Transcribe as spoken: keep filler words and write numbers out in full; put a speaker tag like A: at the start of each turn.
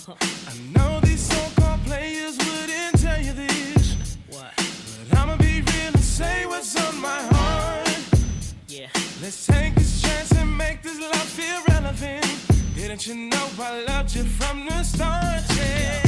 A: I know these so-called players wouldn't tell you this.
B: What?
A: But I'ma be real and say what's on my heart.
B: Yeah.
A: Let's take this chance and make this love feel relevant. Didn't you know I loved you from the start? Yeah.